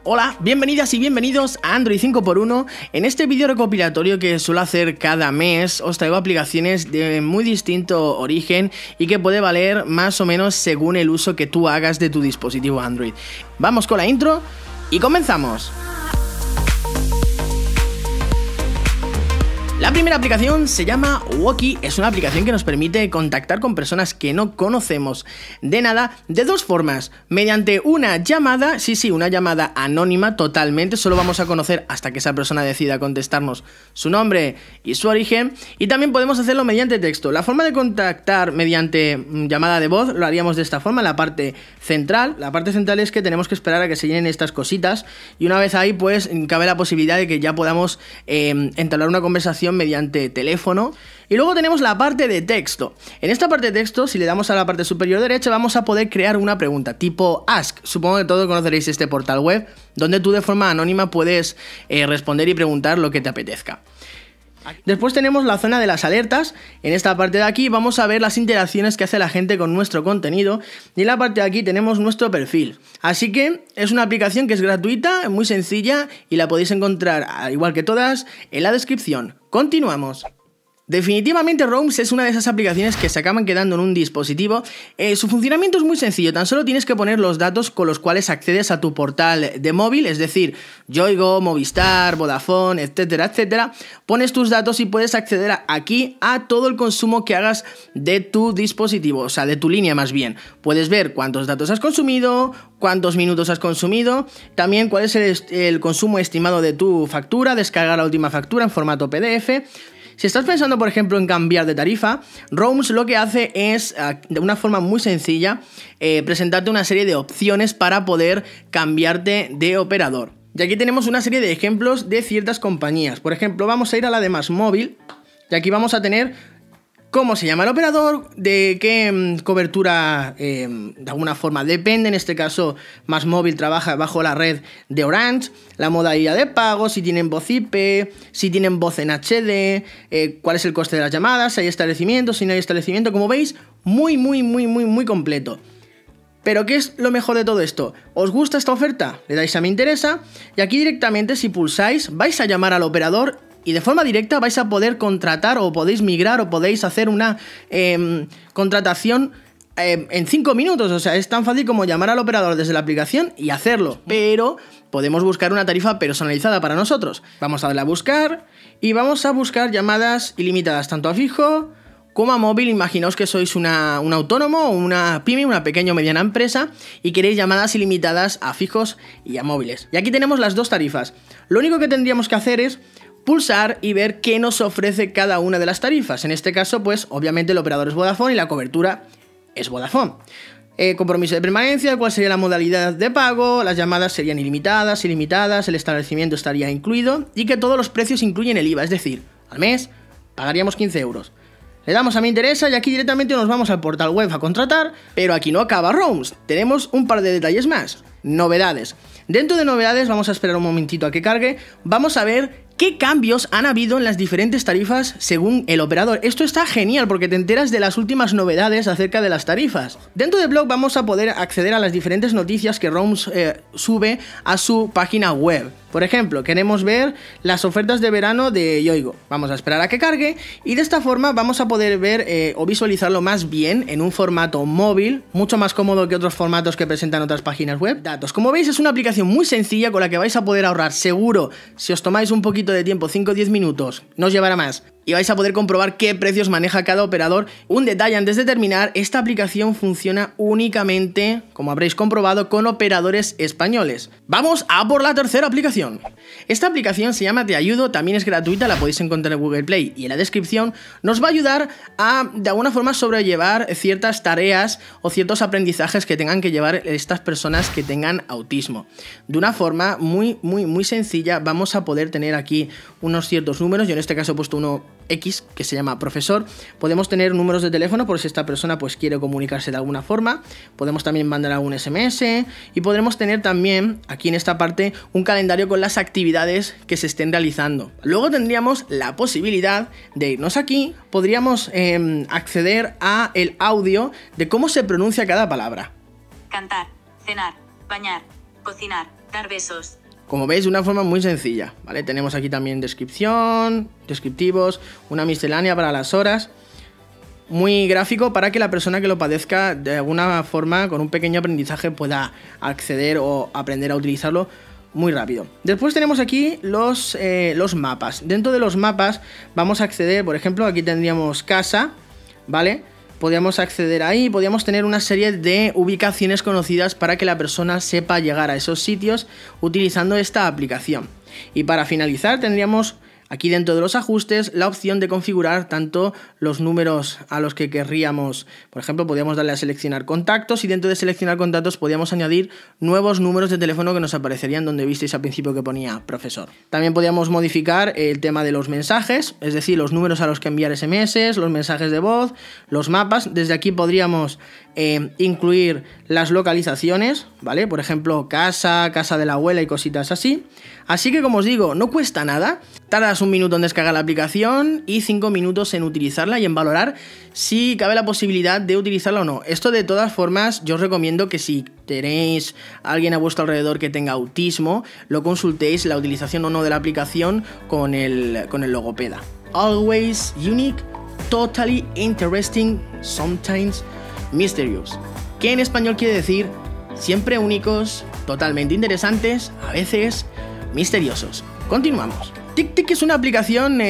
Hola, bienvenidas y bienvenidos a Android 5x1. En este vídeo recopilatorio que suelo hacer cada mes os traigo aplicaciones de muy distinto origen y que puede valer más o menos según el uso que tú hagas de tu dispositivo Android. Vamos con la intro y comenzamos. La primera aplicación se llama Woki, es una aplicación que nos permite contactar con personas que no conocemos de nada de dos formas, mediante una llamada, una llamada anónima totalmente, solo vamos a conocer hasta que esa persona decida contestarnos su nombre y su origen, y también podemos hacerlo mediante texto. La forma de contactar mediante llamada de voz lo haríamos de esta forma, la parte central es que tenemos que esperar a que se llenen estas cositas, y una vez ahí pues cabe la posibilidad de que ya podamos entablar una conversación mediante teléfono. Y luego tenemos la parte de texto. En esta parte de texto, si le damos a la parte superior derecha, vamos a poder crear una pregunta tipo Ask. Supongo que todos conoceréis este portal web donde tú de forma anónima puedes responder y preguntar lo que te apetezca. Después tenemos la zona de las alertas. En esta parte de aquí vamos a ver las interacciones que hace la gente con nuestro contenido, y en la parte de aquí tenemos nuestro perfil. Así que es una aplicación que es gratuita, muy sencilla, y la podéis encontrar, al igual que todas, en la descripción. Continuamos. Definitivamente Roams es una de esas aplicaciones que se acaban quedando en un dispositivo. Su funcionamiento es muy sencillo, tan solo tienes que poner los datos con los cuales accedes a tu portal de móvil, es decir, Yoigo, Movistar, Vodafone, etcétera, etcétera. Pones tus datos y puedes acceder aquí a todo el consumo que hagas de tu dispositivo, o sea, de tu línea más bien. Puedes ver cuántos datos has consumido, cuántos minutos has consumido, también cuál es el consumo estimado de tu factura, descargar la última factura en formato PDF. Si estás pensando, por ejemplo, en cambiar de tarifa, Roams lo que hace es, de una forma muy sencilla, presentarte una serie de opciones para poder cambiarte de operador. Y aquí tenemos una serie de ejemplos de ciertas compañías. Por ejemplo, vamos a ir a la de MásMóvil, y aquí vamos a tener cómo se llama el operador, de qué cobertura de alguna forma depende. En este caso, MásMóvil trabaja bajo la red de Orange, la modalidad de pago, si tienen voz IP, si tienen voz en HD, cuál es el coste de las llamadas, si hay establecimiento, si no hay establecimiento. Como veis, muy completo. Pero ¿qué es lo mejor de todo esto? ¿Os gusta esta oferta? Le dais a me interesa, y aquí directamente, si pulsáis, vais a llamar al operador y de forma directa vais a poder contratar, o podéis migrar, o podéis hacer una contratación en 5 minutos. O sea, es tan fácil como llamar al operador desde la aplicación y hacerlo. Pero podemos buscar una tarifa personalizada para nosotros. Vamos a darle a buscar y vamos a buscar llamadas ilimitadas, tanto a fijo como a móvil. Imaginaos que sois un autónomo o una pyme, una pequeña o mediana empresa, y queréis llamadas ilimitadas a fijos y a móviles. Y aquí tenemos las dos tarifas. Lo único que tendríamos que hacer es pulsar y ver qué nos ofrece cada una de las tarifas. En este caso, pues obviamente el operador es Vodafone y la cobertura es Vodafone. Compromiso de permanencia, cuál sería la modalidad de pago, las llamadas serían ilimitadas, el establecimiento estaría incluido, y que todos los precios incluyen el IVA, es decir, al mes pagaríamos 15 euros. Le damos a me interesa y aquí directamente nos vamos al portal web a contratar, pero aquí no acaba Roams, tenemos un par de detalles más. Novedades. Dentro de novedades, vamos a esperar un momentito a que cargue, vamos a ver qué cambios han habido en las diferentes tarifas según el operador. Esto está genial porque te enteras de las últimas novedades acerca de las tarifas. Dentro de blog vamos a poder acceder a las diferentes noticias que Roams sube a su página web. Por ejemplo, queremos ver las ofertas de verano de Yoigo. Vamos a esperar a que cargue y de esta forma vamos a poder ver o visualizarlo más bien en un formato móvil, mucho más cómodo que otros formatos que presentan otras páginas web. Datos. Como veis, es una aplicación muy sencilla con la que vais a poder ahorrar seguro, si os tomáis un poquito de tiempo, 5 o 10 minutos, no os llevará más, y vais a poder comprobar qué precios maneja cada operador. Un detalle antes de terminar, esta aplicación funciona únicamente, como habréis comprobado, con operadores españoles. Vamos a por la tercera aplicación. Esta aplicación se llama Te Ayudo, también es gratuita, la podéis encontrar en Google Play y en la descripción. Nos va a ayudar a, de alguna forma, sobrellevar ciertas tareas o ciertos aprendizajes que tengan que llevar estas personas que tengan autismo. De una forma muy sencilla vamos a poder tener aquí unos ciertos números. Yo en este caso he puesto uno X, que se llama profesor. Podemos tener números de teléfono por si esta persona pues quiere comunicarse de alguna forma. Podemos también mandar algún SMS y podremos tener también aquí en esta parte un calendario con las actividades que se estén realizando. Luego tendríamos la posibilidad de irnos aquí, podríamos acceder a el audio de cómo se pronuncia cada palabra. Cantar, cenar, bañar, cocinar, Dar besos. Como veis, de una forma muy sencilla, ¿vale? Tenemos aquí también descripción, descriptivos, una miscelánea para las horas. Muy gráfico para que la persona que lo padezca de alguna forma, con un pequeño aprendizaje, pueda acceder o aprender a utilizarlo muy rápido. Después tenemos aquí los mapas. Dentro de los mapas vamos a acceder, por ejemplo, aquí tendríamos casa, ¿vale? Podríamos acceder ahí, podríamos tener una serie de ubicaciones conocidas para que la persona sepa llegar a esos sitios utilizando esta aplicación. Y para finalizar tendríamos aquí dentro de los ajustes la opción de configurar tanto los números a los que querríamos. Por ejemplo, podríamos darle a seleccionar contactos y dentro de seleccionar contactos podríamos añadir nuevos números de teléfono que nos aparecerían donde visteis al principio que ponía profesor. También podríamos modificar el tema de los mensajes, es decir, los números a los que enviar SMS, los mensajes de voz, los mapas. Desde aquí podríamos incluir las localizaciones, ¿vale? Por ejemplo, casa de la abuela y cositas así. Así que, como os digo, no cuesta nada. Tardas 1 minuto en descargar la aplicación y 5 minutos en utilizarla y en valorar si cabe la posibilidad de utilizarla o no. Esto, de todas formas, yo os recomiendo que si tenéis a alguien a vuestro alrededor que tenga autismo, lo consultéis la utilización o no de la aplicación con el logopeda. Always unique, totally interesting, sometimes mysterious. Que en español quiere decir siempre únicos, totalmente interesantes, a veces misteriosos. Continuamos. TickTick es una aplicación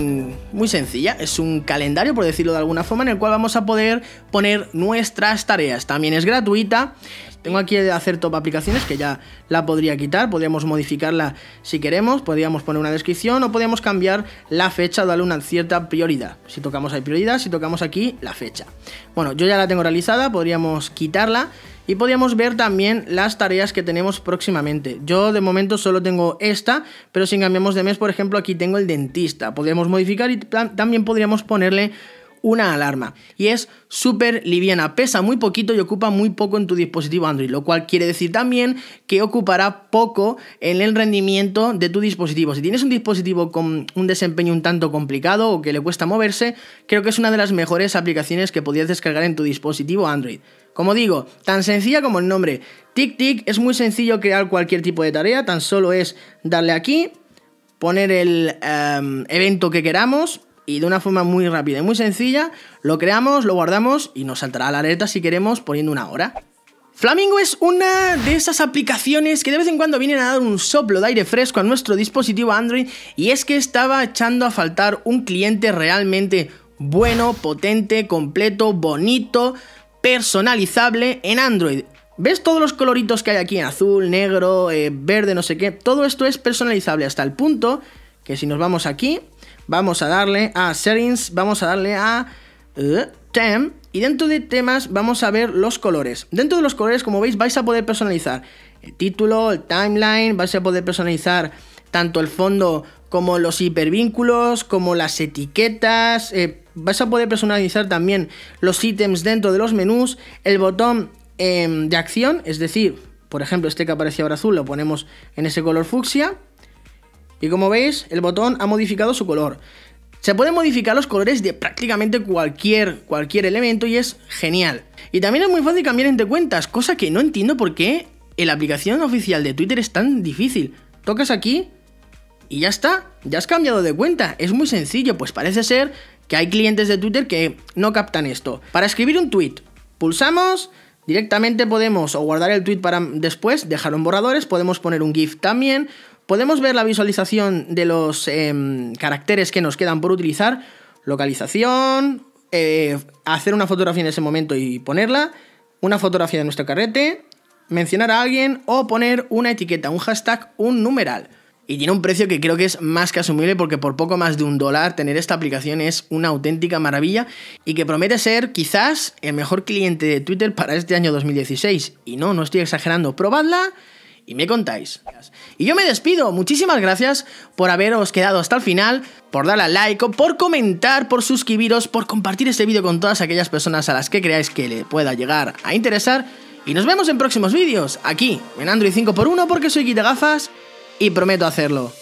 muy sencilla, es un calendario, por decirlo de alguna forma, en el cual vamos a poder poner nuestras tareas. También es gratuita. Tengo aquí de hacer top aplicaciones, que ya la podría quitar, podríamos modificarla si queremos, podríamos poner una descripción o podríamos cambiar la fecha o darle una cierta prioridad. Si tocamos ahí prioridad, si tocamos aquí la fecha. Bueno, yo ya la tengo realizada, podríamos quitarla y podríamos ver también las tareas que tenemos próximamente. Yo de momento solo tengo esta, pero si cambiamos de mes, por ejemplo, aquí tengo el dentista. Podríamos modificar y también podríamos ponerle una alarma. Y es súper liviana, pesa muy poquito y ocupa muy poco en tu dispositivo Android, lo cual quiere decir también que ocupará poco en el rendimiento de tu dispositivo. Si tienes un dispositivo con un desempeño un tanto complicado o que le cuesta moverse, creo que es una de las mejores aplicaciones que podrías descargar en tu dispositivo Android. Como digo, tan sencilla como el nombre. TickTick, es muy sencillo crear cualquier tipo de tarea, tan solo es darle aquí, poner el evento que queramos y de una forma muy rápida y muy sencilla lo creamos, lo guardamos y nos saltará la alerta si queremos poniendo una hora. Flamingo es una de esas aplicaciones que de vez en cuando vienen a dar un soplo de aire fresco a nuestro dispositivo Android, y es que estaba echando a faltar un cliente realmente bueno, potente, completo, bonito, personalizable en Android. ¿Ves todos los coloritos que hay aquí en azul, negro, verde, no sé qué? Todo esto es personalizable hasta el punto que si nos vamos aquí, vamos a darle a Settings, vamos a darle a Theme, y dentro de temas vamos a ver los colores. Dentro de los colores, como veis, vais a poder personalizar el título, el timeline, vais a poder personalizar tanto el fondo como los hipervínculos, como las etiquetas, vais a poder personalizar también los ítems dentro de los menús, el botón de acción, es decir, por ejemplo, este que aparece ahora azul lo ponemos en ese color fucsia, y como veis, el botón ha modificado su color. Se pueden modificar los colores de prácticamente cualquier elemento y es genial. Y también es muy fácil cambiar entre cuentas, cosa que no entiendo por qué en la aplicación oficial de Twitter es tan difícil. Tocas aquí y ya está, ya has cambiado de cuenta, es muy sencillo. Pues parece ser que hay clientes de Twitter que no captan esto. Para escribir un tweet, pulsamos, directamente podemos o guardar el tweet para después, dejarlo en borradores, podemos poner un GIF también, podemos ver la visualización de los caracteres que nos quedan por utilizar, localización, hacer una fotografía en ese momento y ponerla, una fotografía de nuestro carrete, mencionar a alguien o poner una etiqueta, un hashtag, un numeral. Y tiene un precio que creo que es más que asumible, porque por poco más de $1 tener esta aplicación es una auténtica maravilla y que promete ser quizás el mejor cliente de Twitter para este año 2016. Y no estoy exagerando, probadla y me contáis. Y yo me despido, muchísimas gracias por haberos quedado hasta el final, por darle al like, por comentar, por suscribiros, por compartir este vídeo con todas aquellas personas a las que creáis que le pueda llegar a interesar. Y nos vemos en próximos vídeos, aquí en Android 5x1, porque soy Quitagafas y prometo hacerlo